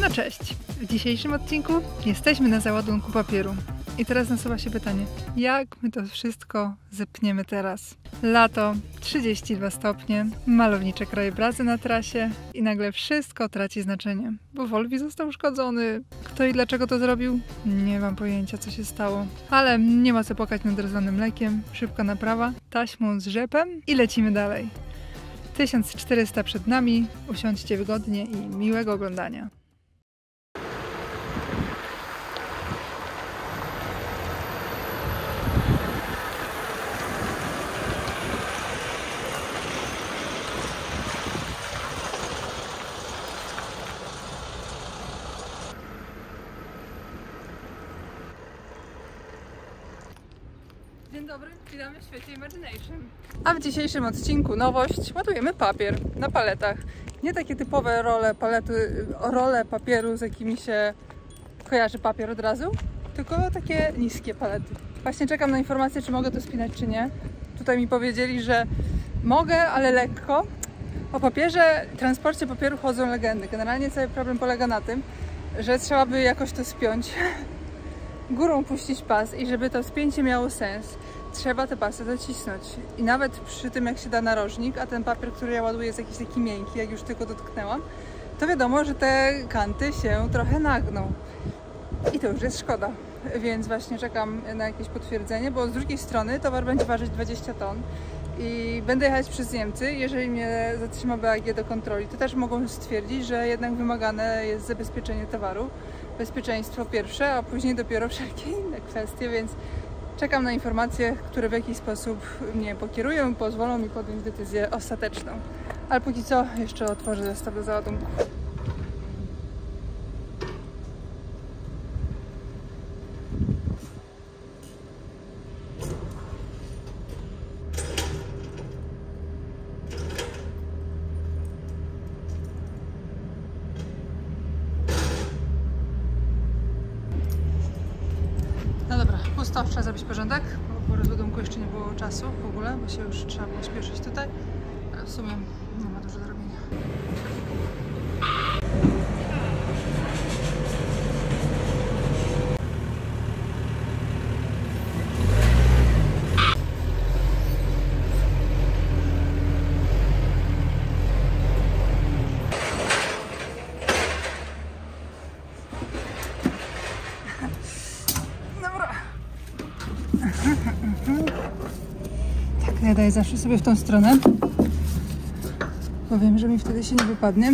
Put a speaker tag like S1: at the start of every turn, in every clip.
S1: No cześć! W dzisiejszym odcinku jesteśmy na załadunku papieru. I teraz nasuwa się pytanie, jak my to wszystko zepniemy teraz? Lato, 32 stopnie, malownicze krajobrazy na trasie i nagle wszystko traci znaczenie, bo Volvi został uszkodzony. Kto i dlaczego to zrobił? Nie mam pojęcia, co się stało. Ale nie ma co płakać nad rozlanym mlekiem, szybka naprawa, taśmą z rzepem i lecimy dalej. 1400 przed nami, usiądźcie wygodnie i miłego oglądania. Dzień dobry, witamy w świecie Imagination. A w dzisiejszym odcinku nowość, ładujemy papier na paletach. Nie takie typowe role papieru, z jakimi się kojarzy papier od razu, tylko takie niskie palety. Właśnie czekam na informację, czy mogę to spinać, czy nie. Tutaj mi powiedzieli, że mogę, ale lekko. O papierze, transporcie papieru chodzą legendy. Generalnie cały problem polega na tym, że trzeba by jakoś to spiąć, górą puścić pas i żeby to spięcie miało sens, trzeba te pasy docisnąć. I nawet przy tym, jak się da narożnik, a ten papier, który ja ładuję, jest jakiś taki miękki, jak już tylko dotknęłam, to wiadomo, że te kanty się trochę nagną. I to już jest szkoda. Więc właśnie czekam na jakieś potwierdzenie, bo z drugiej strony towar będzie ważyć 20 ton i będę jechać przez Niemcy. Jeżeli mnie zatrzyma BAG do kontroli, to też mogą stwierdzić, że jednak wymagane jest zabezpieczenie towaru. Bezpieczeństwo pierwsze, a później dopiero wszelkie inne kwestie, więc czekam na informacje, które w jakiś sposób mnie pokierują i pozwolą mi podjąć decyzję ostateczną. Ale póki co jeszcze otworzę zestaw do załadunku. No dobra, pusto, trzeba zrobić porządek, bo po rozładunku jeszcze nie było czasu w ogóle, bo się już trzeba było spieszyć tutaj, ale w sumie nie ma dużo do robienia. Tak, ja daję zawsze sobie w tą stronę, bo wiem, że mi wtedy się nie wypadnie.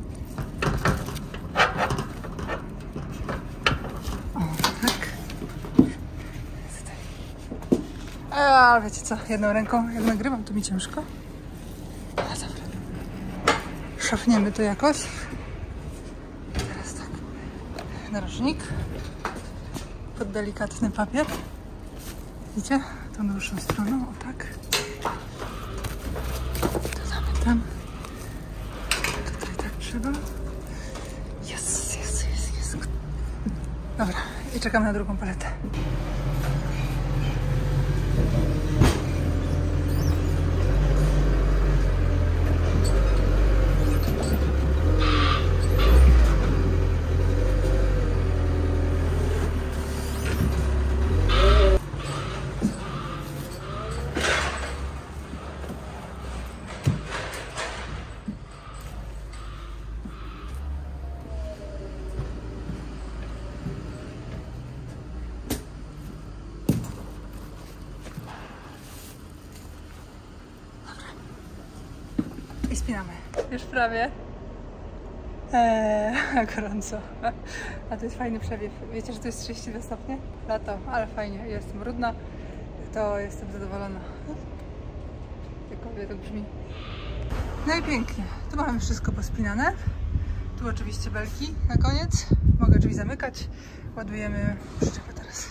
S1: O, tak. Tutaj. Ale wiecie co, jedną ręką, jak nagrywam, to mi ciężko. A dobra. Szafniemy to jakoś. Teraz tak. Narożnik. Pod delikatny papier. Widzicie? Tą dłuższą stroną, o tak. To zamykam. Tutaj tak trzeba. Jest. Dobra, i czekam na drugą paletę. I spinamy. Już prawie. Gorąco. A to jest fajny przewiew. Wiecie, że to jest 32 stopnie? Lato, ale fajnie. Jestem brudna, to jestem zadowolona. Jakkolwiek to brzmi. No i pięknie. Tu mamy wszystko pospinane. Tu oczywiście belki na koniec. Mogę drzwi zamykać. Ładujemy przyczepę teraz.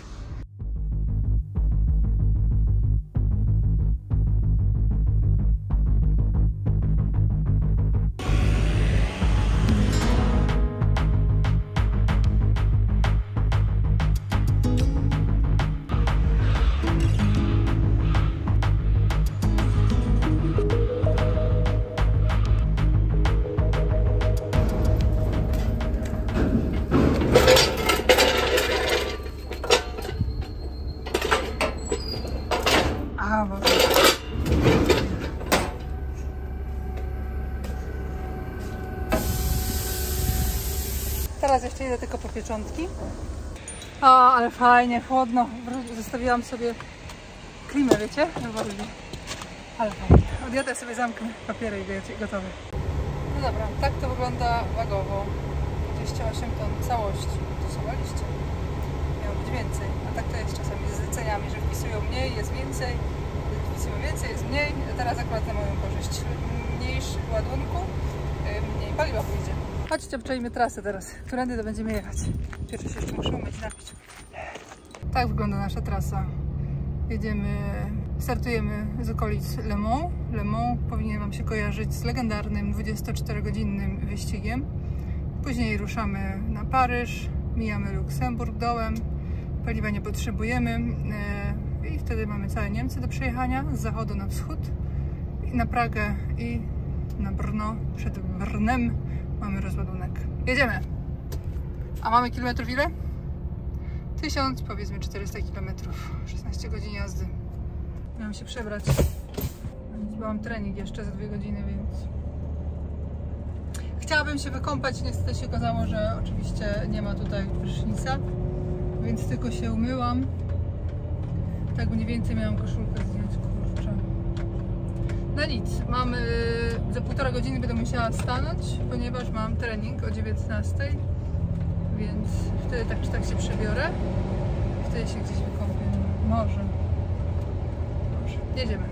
S1: Teraz jeszcze idę tylko po pieczątki. O, ale fajnie, chłodno. Zostawiłam sobie klimę, wiecie? No lubię. Ale fajnie. Odjadę sobie, zamknę papiery i gotowe. No dobra, tak to wygląda wagowo. 28 ton całości. To są liście. Miało być więcej. A tak to jest czasami z zleceniami, że wpisują mniej, jest więcej. Wpisują więcej, jest mniej. Teraz akurat na moją korzyść. Mniejszy ładunku, mniej paliwa pójdzie. Chodźcie, obczajmy trasę teraz. Którędy to będziemy jechać. Pierwsze się jeszcze muszę umyć, napić. Tak wygląda nasza trasa. Jedziemy, startujemy z okolic Le Mans. Le Mans powinien Wam się kojarzyć z legendarnym 24-godzinnym wyścigiem. Później ruszamy na Paryż, mijamy Luksemburg dołem. Paliwa nie potrzebujemy i wtedy mamy całe Niemcy do przejechania z zachodu na wschód. I na Pragę i na Brno. Przed Brnem mamy rozładunek. Jedziemy! A mamy kilometrów ile? 1000, powiedzmy 400 km. 16 godzin jazdy. Miałam się przebrać. Mam trening jeszcze za 2 godziny, więc... Chciałabym się wykąpać, niestety się okazało, że oczywiście nie ma tutaj prysznica, więc tylko się umyłam. Tak mniej więcej miałam koszulkę zdjąć, kurczę. No nic, mamy... Za 1,5 godziny będę musiała stanąć, ponieważ mam trening o 19, więc wtedy tak czy tak się przebiorę. Wtedy się gdzieś wykąpię. Może. Jedziemy.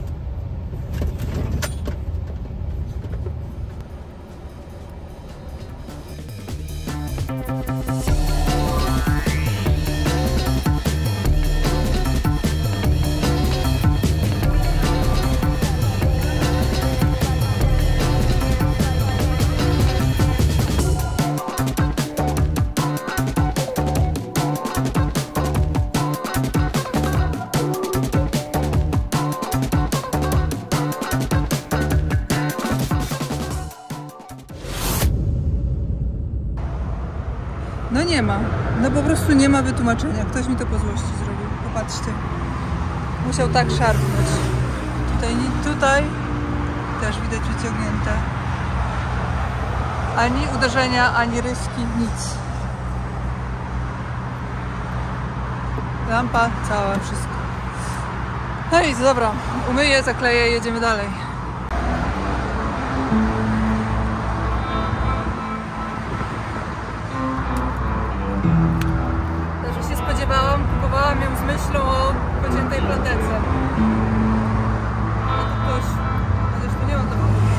S1: No nie ma. No po prostu nie ma wytłumaczenia. Ktoś mi to po złości zrobił. Popatrzcie. Musiał tak szarpnąć. Tutaj też widać wyciągnięte. Ani uderzenia, ani ryski, nic. Lampa cała, wszystko. No i dobra. Umyję, zakleję i jedziemy dalej. Kupowałam ją z myślą o pociętej plantece. Ktoś... Zresztą nie mam do powodu.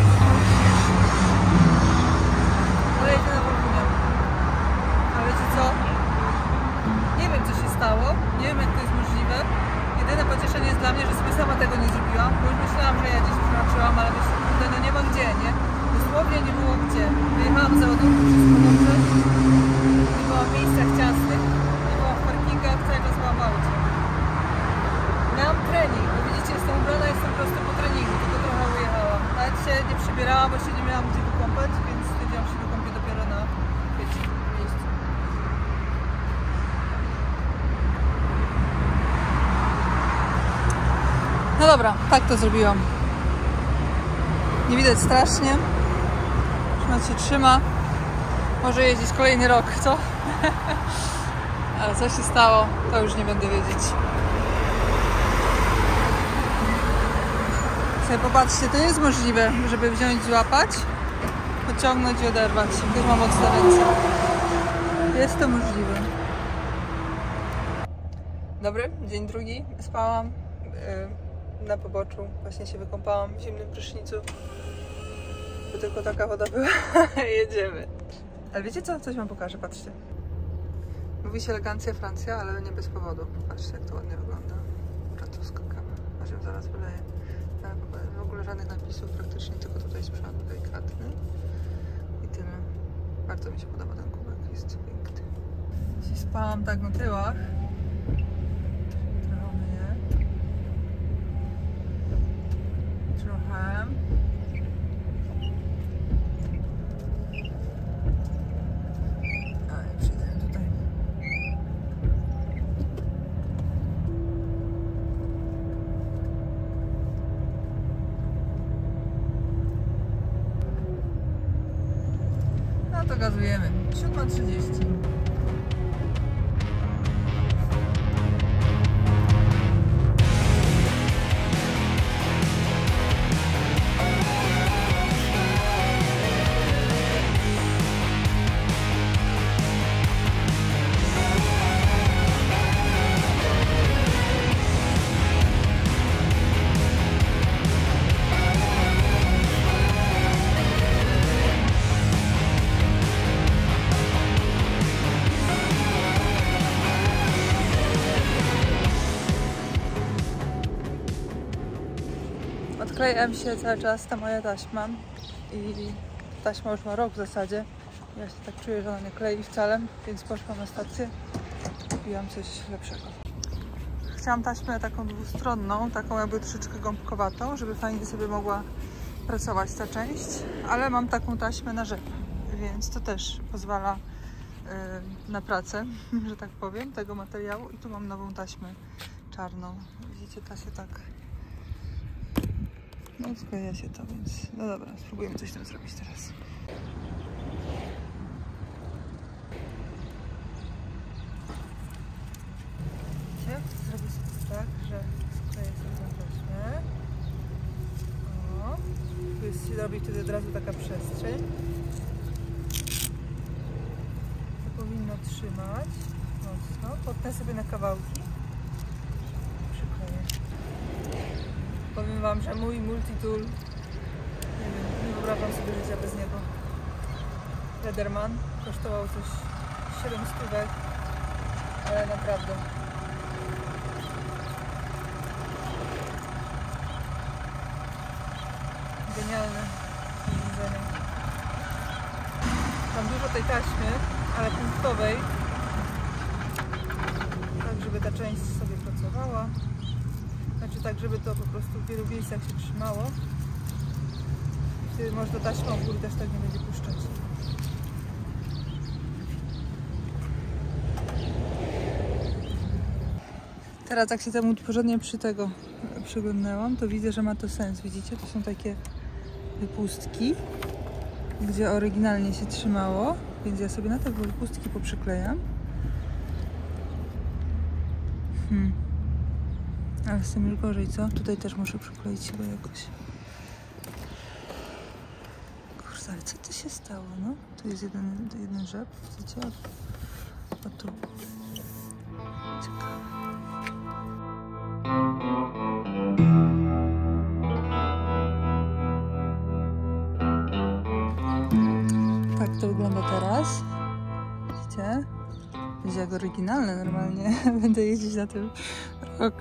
S1: Ale jedzie na Wolfunie. Ale wiecie co? Nie wiem, co się stało. Nie wiem, jak to jest możliwe. Jedyne pocieszenie jest dla mnie, że sobie sama tego nie zrobiłam. Bo już myślałam, że ja gdzieś przeoczyłam, ale myślę, że no nie ma gdzie, nie? Dosłownie nie było gdzie. Wyjechałam za ładunku, wszystko dobrze. Nie było w miejscach ciasnych. Cały czas byłam w aucie. Miałam trening, bo widzicie, jestem ubrana, jestem prosto po treningu, tylko trochę ujechałam. Nawet się nie przebierałam, bo się nie miałam gdzie wykąpać, więc stwierdziłam, że się wykąpię dopiero na miejscu. No dobra, tak to zrobiłam. Nie widać strasznie. Trzyma się trzyma. Może jeździć kolejny rok, co? Ale co się stało, to już nie będę wiedzieć. Sobie popatrzcie, to nie jest możliwe, żeby wziąć, złapać, pociągnąć i oderwać. Już mam mocne ręce. Jest to możliwe. Dobry, dzień drugi. Spałam na poboczu. Właśnie się wykąpałam w zimnym prysznicu. Bo tylko taka woda była. Jedziemy. Ale wiecie co? Coś wam pokażę, patrzcie. Mówi się elegancja Francja, ale nie bez powodu. Patrzcie, jak to ładnie wygląda. Francuska kawa. Aż ją zaraz wyleję. W ogóle żadnych napisów praktycznie, tylko tutaj z przodu, delikatny. I tyle. Bardzo mi się podoba ten kubek, jest piękny. Spałam tak na tyłach. Trochę mnie. Trochę. To gazu Podróżujemy. 7:30. Odklejam się cały czas ta moja taśma i taśma już ma rok w zasadzie. Ja się tak czuję, że ona nie klei wcale, więc poszłam na stację i kupiłam coś lepszego. Chciałam taśmę taką dwustronną, taką jakby troszeczkę gąbkowatą, żeby fajnie sobie mogła pracować ta część, ale mam taką taśmę na rzep, więc to też pozwala na pracę, że tak powiem, tego materiału. I tu mam nową taśmę czarną. Widzicie, ta się tak... No skleja się to, więc no dobra, spróbujemy coś tam zrobić teraz. Widzicie? Zrobię sobie tak, że skleję sobie tą taśmę. O, tu jest, się robi wtedy od razu taka przestrzeń. To powinno trzymać mocno. Potnę sobie na kawałki. Przykleję. Powiem wam, że mój multitool, nie wiem, nie wyobrażam sobie życia bez niego. Lederman kosztował coś 7 stówek, ale naprawdę. Genialne urządzenie. Mam dużo tej taśmy, ale punktowej, tak żeby ta część sobie pracowała. Znaczy tak, żeby to po prostu w wielu miejscach się trzymało. Wtedy można taśmą w górę też tak nie będzie puszczać. Teraz jak się temu porządnie przyglądałam, to widzę, że ma to sens. Widzicie? To są takie wypustki, gdzie oryginalnie się trzymało, więc ja sobie na te wypustki poprzyklejam. Ale z tym już gorzej, co? Tutaj też muszę przykleić chyba jakoś. Kurde, ale co tu się stało, no? Tu jest jeden rzep, widzicie? A tu... Ciekawe. Tak to wygląda teraz. Widzicie? Będzie jak oryginalne normalnie. Będę jeździć na tym rok.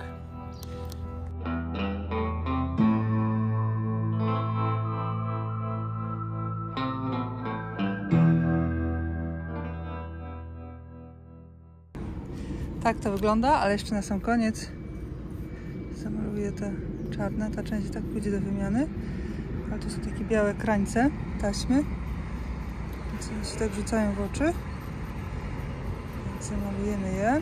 S1: Tak to wygląda, ale jeszcze na sam koniec zamaluję te czarne. Ta część tak pójdzie do wymiany, ale to są takie białe krańce taśmy, więc się tak rzucają w oczy, więc zamalujemy je.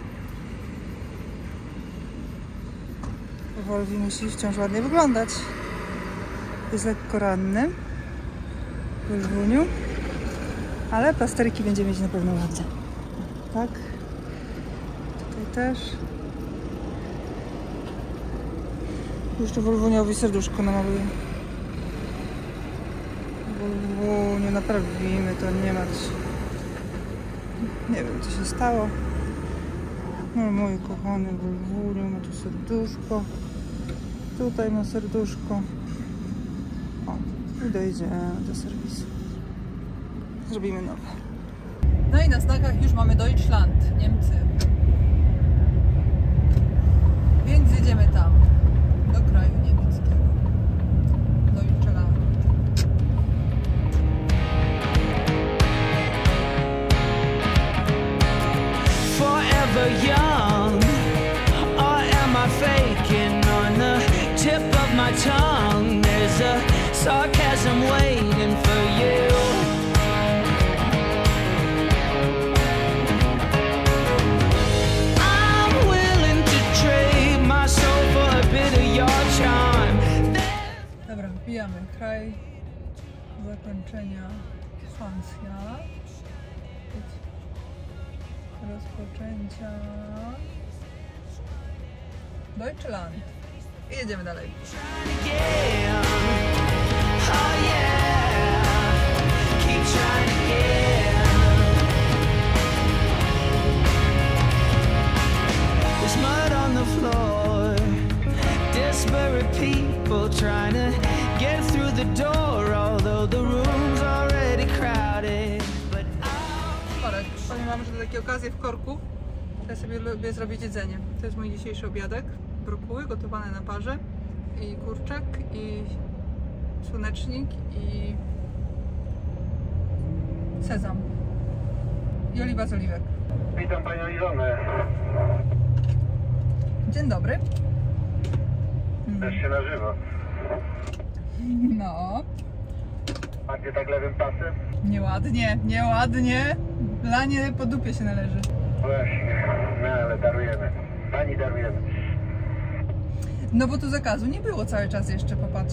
S1: Volvi musi wciąż ładnie wyglądać. Jest lekko ranny w Volvuniu, ale plasterki będzie mieć na pewno ładne. Tak. Też. Jeszcze Volvuniowi serduszko namaluję. Volvuniu naprawimy to, nie martw się. Nie wiem, co się stało. No mój kochany Volvuniu ma tu serduszko. Tutaj ma serduszko. O, i dojdziemy do serwisu. Zrobimy nowe. No i na znakach już mamy Deutschland, Niemcy. Więc jedziemy tam, do kraju niemieckiego, do Deutschland. Forever young, or am I faking? On the tip of my tongue, there's a sarcasm waiting for you. Dobra, wbijamy kraj zakończenia Francja. rozpoczęcia Deutschland. I jedziemy dalej.
S2: There's mud on the floor, desperate people trying to get through the door, although the room's already crowded.
S1: Korek. Powiem wam, że do takiej okazji w korku ja sobie lubię zrobić jedzenie. To jest mój dzisiejszy obiadek. Brokuły gotowane na parze i kurczak i słonecznik i sezam i oliwa z oliwek.
S3: Witam Panią Ilonę.
S1: Dzień dobry.
S3: Też się na żywo.
S1: No,
S3: A gdzie tak lewym pasem?
S1: nieładnie, nieładnie. Lanie po dupie się należy.
S3: Właśnie, no ale darujemy. Pani darujemy.
S1: No bo tu zakazu nie było cały czas jeszcze, popatrz.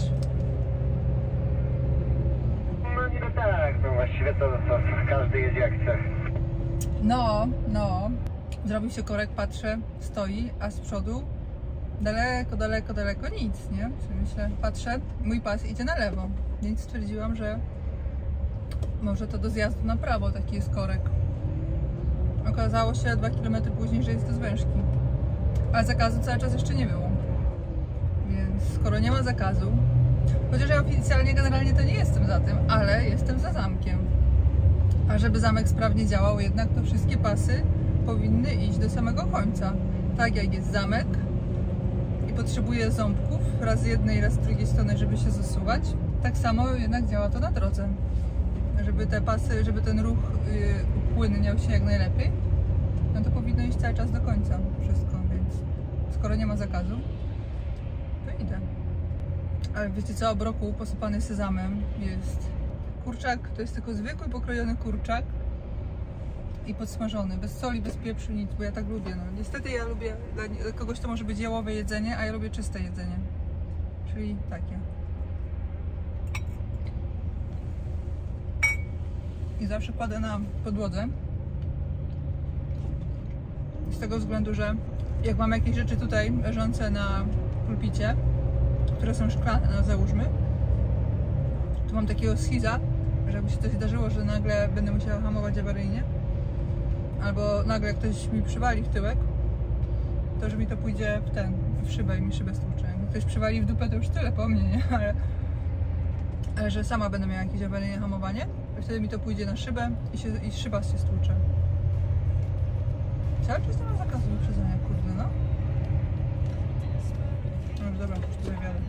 S3: No niby tak, no właściwie to każdy jedzie jak chce.
S1: No, zrobił się korek, patrzę, stoi, a z przodu daleko nic, nie? Myślę, patrzę, mój pas idzie na lewo, więc stwierdziłam, że może to do zjazdu na prawo taki jest korek. Okazało się 2 km później, że jest to zwężki. Ale zakazu cały czas jeszcze nie było. Więc skoro nie ma zakazu, chociaż ja oficjalnie generalnie to nie jestem za tym, ale jestem za zamkiem. A żeby zamek sprawnie działał jednak, to wszystkie pasy powinny iść do samego końca. Tak jak jest zamek i potrzebuje ząbków raz z jednej, raz z drugiej strony, żeby się zasuwać, tak samo jednak działa to na drodze. Żeby te pasy, żeby ten ruch upłynniał się jak najlepiej, no to powinno iść cały czas do końca wszystko, więc skoro nie ma zakazu, to idę. Ale wiecie co, obroku posypany sezamem jest kurczak, to jest tylko zwykły pokrojony kurczak i podsmażony, bez soli, bez pieprzu, nic, bo ja tak lubię. No. Niestety ja lubię, dla kogoś to może być jałowe jedzenie, a ja lubię czyste jedzenie, czyli takie. I zawsze kładę na podłodze. Z tego względu, że jak mam jakieś rzeczy tutaj leżące na pulpicie, które są szklane, no załóżmy, to mam takiego schiza, że jakby się coś zdarzyło, że nagle będę musiała hamować awaryjnie, albo nagle jak ktoś mi przywali w tyłek, to że mi to pójdzie w szybę i mi szybę stłucze. Jak ktoś przywali w dupę, to już tyle po mnie, nie? Ale że sama będę miała jakieś awaryjne hamowanie, i wtedy mi to pójdzie na szybę i szyba się stłucze. Cały czas nie ma zakazu wyprzedzania, kurde, no. No już dobra, już tutaj wiadę.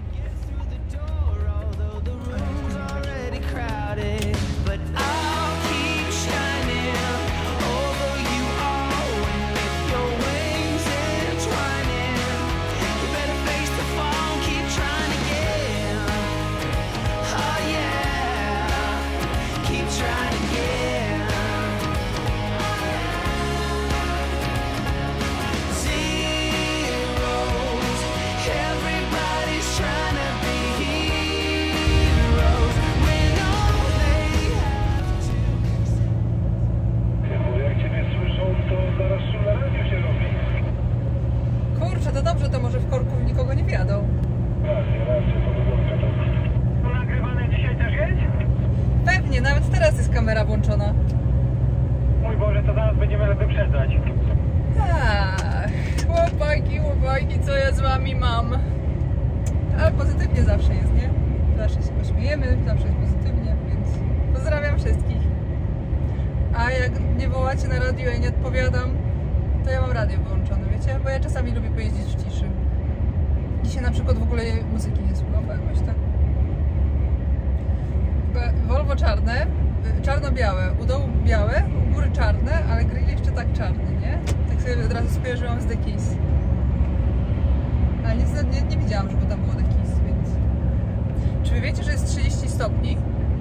S1: To dobrze, to może w korku nikogo nie wjadą.
S3: Racja, to wygląda to. To nagrywane dzisiaj też jest?
S1: Pewnie, nawet teraz jest kamera włączona.
S3: Mój Boże, to zaraz będziemy wyprzedzać.
S1: Chłopaki, co ja z wami mam? Ale pozytywnie zawsze jest, nie? Zawsze się pośmiejemy, zawsze jest pozytywnie, więc pozdrawiam wszystkich. A jak nie wołacie na radio i nie odpowiadam, to ja mam radio wyłączone, wiecie? Bo ja czasami lubię pojeździć w ciszy. Dzisiaj na przykład w ogóle muzyki nie słucham, bo jakoś tak. Volvo czarne, czarno-białe, u dołu białe, u góry czarne, ale grill jeszcze tak czarny, nie? Tak sobie od razu skojarzyłam z The Kiss. Ale nie widziałam, żeby tam było The Kiss, więc... Czy wy wiecie, że jest 30 stopni?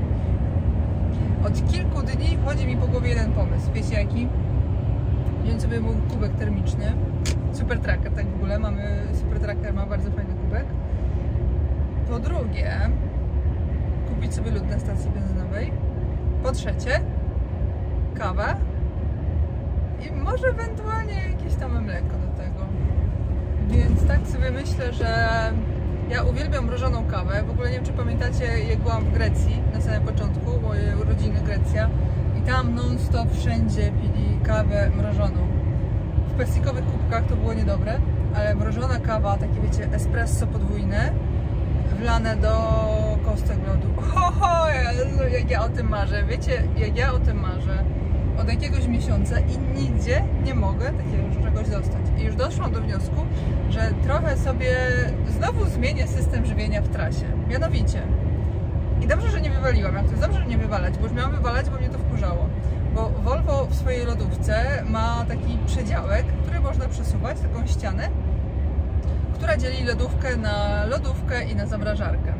S1: Od kilku dni chodzi mi po głowie jeden pomysł. Wiecie jaki? Wziąć sobie był kubek termiczny. Super Tracker, tak w ogóle mamy. Super Tracker ma bardzo fajny kubek. Po drugie, kupić sobie lód na stacji benzynowej. Po trzecie, kawę i może ewentualnie jakieś tam mleko do tego. Więc tak sobie myślę, że ja uwielbiam mrożoną kawę. W ogóle nie wiem, czy pamiętacie, jak byłam w Grecji na samym początku, moje urodziny Grecja, i tam non-stop wszędzie pili kawę mrożoną. W plastikowych kubkach to było niedobre, ale mrożona kawa, takie wiecie, espresso podwójne, wlane do kostek lodu. Ho, Jezu, jak ja o tym marzę. Wiecie, jak ja o tym marzę od jakiegoś miesiąca i nigdzie nie mogę takiego czegoś dostać. I już doszłam do wniosku, że trochę sobie znowu zmienię system żywienia w trasie. Mianowicie. I dobrze, że nie wywaliłam. Jak to jest dobrze, że nie wywalać, bo już miałam wywalać, bo mnie to wkurzało. Bo Volvo w swojej lodówce ma taki przedziałek, który można przesuwać, taką ścianę, która dzieli lodówkę na lodówkę i na zamrażarkę.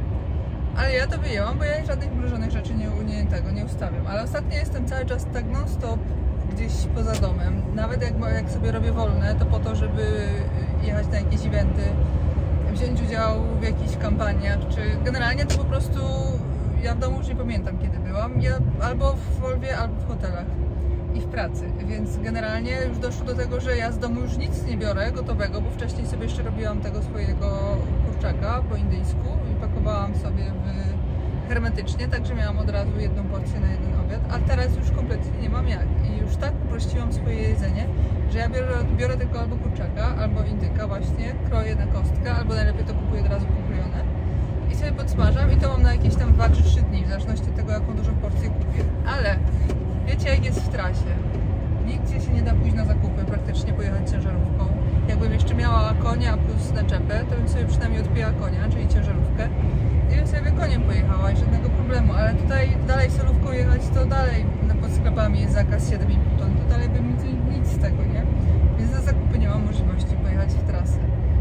S1: Ale ja to wyjęłam, bo ja żadnych mrożonych rzeczy nie ustawiam. Ale ostatnio jestem cały czas tak non-stop gdzieś poza domem. Nawet jak sobie robię wolne, to po to, żeby jechać na jakieś eventy, wziąć udział w jakichś kampaniach, czy generalnie to po prostu ja w domu już nie pamiętam, kiedy byłam. Ja albo w Volvie, albo w hotelach i w pracy, więc generalnie już doszło do tego, że ja z domu już nic nie biorę gotowego, bo wcześniej sobie jeszcze robiłam tego swojego kurczaka po indyjsku i pakowałam sobie hermetycznie, także miałam od razu jedną porcję na jeden obiad, a teraz już kompletnie nie mam jak i już tak uprościłam swoje jedzenie, że ja biorę tylko albo kurczaka, albo indyka właśnie, kroję na kostkę, albo najlepiej to kupuję od razu pokrojone i sobie podsmażam i to mam na jakieś tam 2 czy 3 dni, w zależności od tego, jaką dużą porcję kupię. Ale wiecie, jak jest w trasie? Nigdzie się nie da pójść na zakupy, praktycznie pojechać ciężarówką. Jakbym jeszcze miała konia plus naczepę, to bym sobie przynajmniej odpięła konia, czyli ciężarówkę, i bym sobie koniem pojechała i żadnego problemu. Ale tutaj dalej solówką jechać, to dalej pod sklepami jest zakaz 7,5 ton, to dalej bym nic z tego, nie? Więc na zakupy nie mam możliwości pojechać w trasę.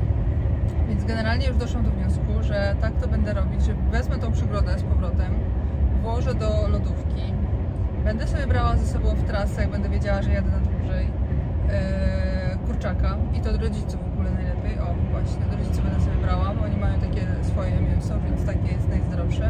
S1: Więc generalnie już doszłam do wniosku, że tak to będę robić, że wezmę tą przygodę z powrotem, włożę do lodówki, będę sobie brała ze sobą w trasę, jak będę wiedziała, że jadę na dłużej, kurczaka i to od rodziców w ogóle najlepiej. O, właśnie, do rodziców będę sobie brała, bo oni mają takie swoje mięso, więc takie jest najzdrowsze.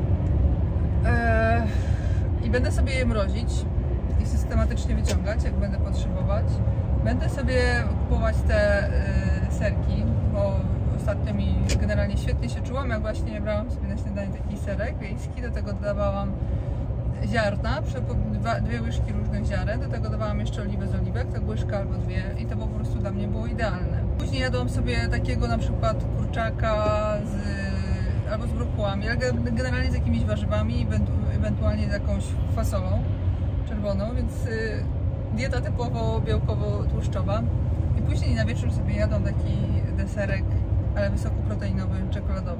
S1: I będę sobie je mrozić i systematycznie wyciągać, jak będę potrzebować. Będę sobie kupować te serki, bo ostatnio mi generalnie świetnie się czułam, jak właśnie brałam sobie na śniadanie taki serek wiejski, do tego dodawałam ziarna, 2 łyżki różnych ziaren, do tego dawałam jeszcze oliwę z oliwek, tak łyżka albo 2 i to po prostu dla mnie było idealne. Później jadłam sobie takiego na przykład kurczaka albo z brokułami, ale generalnie z jakimiś warzywami, ewentualnie z jakąś fasolą czerwoną, więc dieta typowo białkowo-tłuszczowa. I później na wieczór sobie jadłam taki deserek, ale wysokoproteinowy, czekoladowy.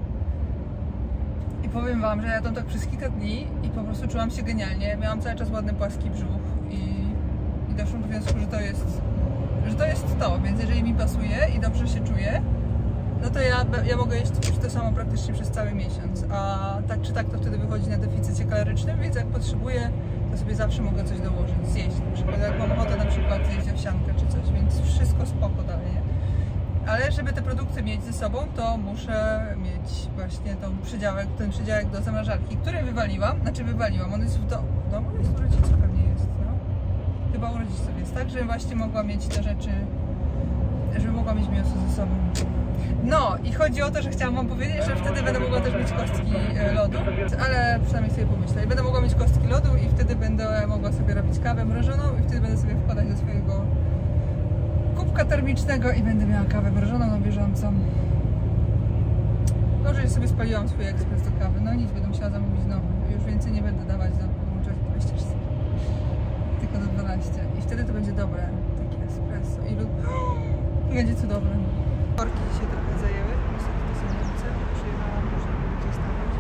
S1: I powiem wam, że jadłam tak przez kilka dni i po prostu czułam się genialnie. Miałam cały czas ładny, płaski brzuch i doszłam do wniosku, że to jest to, więc jeżeli mi pasuje i dobrze się czuję, no to ja mogę jeść to samo praktycznie przez cały miesiąc, a tak czy tak to wtedy wychodzi na deficycie kalorycznym, więc jak potrzebuję, to sobie zawsze mogę coś dołożyć, zjeść, na przykład jak mam ochotę na przykład zjeść owsiankę czy coś, więc wszystko spoko dalej, nie? Ale żeby te produkty mieć ze sobą, to muszę mieć właśnie ten przydziałek do zamrażarki, który wywaliłam, on jest w domu, jest u rodziców pewnie jest, no. Chyba u rodziców jest, tak, żebym właśnie mogła mieć te rzeczy, żeby mogła mieć mięso ze sobą. No i chodzi o to, że chciałam wam powiedzieć, że wtedy będę mogła też mieć kostki lodu, ale przynajmniej sobie pomyślę. I będę mogła mieć kostki lodu i wtedy będę mogła sobie robić kawę mrożoną i wtedy będę sobie wkładać do swojego kubka termicznego i będę miała kawę mrożoną na bieżąco. Dobrze, że sobie spaliłam swój ekspres do kawy. No nic, będę musiała zamówić znowu. Już więcej nie będę dawać do 24, tylko do 12. I wtedy to będzie dobre, takie espresso. I będzie cudowne. Korki dzisiaj trochę zajęły. Niestety to są Niemcy. Przyjechałam, żeby zostawiać.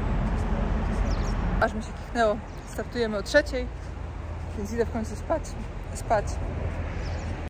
S1: Aż mi się kichnęło. Startujemy o 3:00, więc idę w końcu spać.